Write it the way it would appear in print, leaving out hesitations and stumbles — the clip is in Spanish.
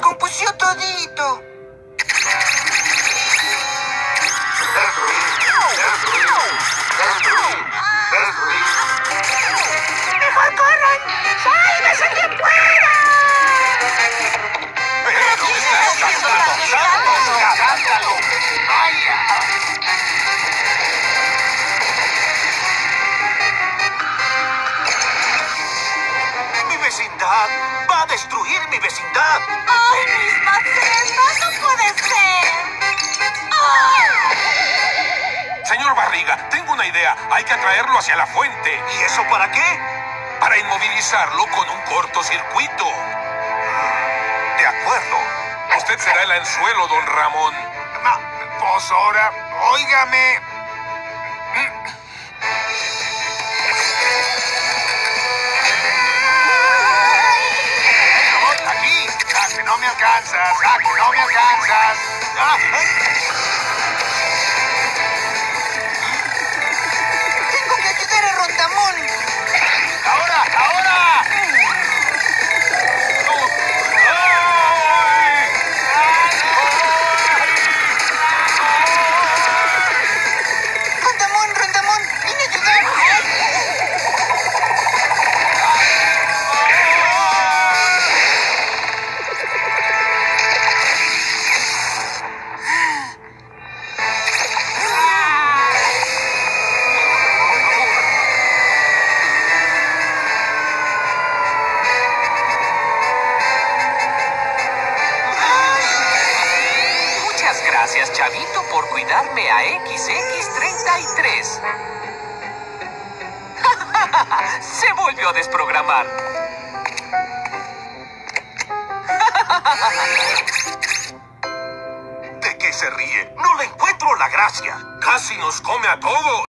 descompusió todito. ¡Mejor corran! ¡Sálvese quien pueda! ¡Mi vecindad! ¡Va a destruir mi vecindad! ¡Ay, mis macetas! ¡No puede ser! Señor Barriga, tengo una idea. Hay que atraerlo hacia la fuente. ¿Y eso para qué? Para inmovilizarlo con un cortocircuito. De acuerdo. Usted será el anzuelo, don Ramón. Pues ahora, óigame. Aquí. ¡Ah, que no me alcanzas! ¡Ah, que no me alcanzas! ¡Ah! Tengo que ayudar a Rondamón. ¡Ahora! ¡Ahora! Rondamón, vine a ayudar. Muchas gracias, Chavito, por cuidarme a XX33. Se volvió a desprogramar. ¿De qué se ríe? No le encuentro la gracia. Casi nos come a todos.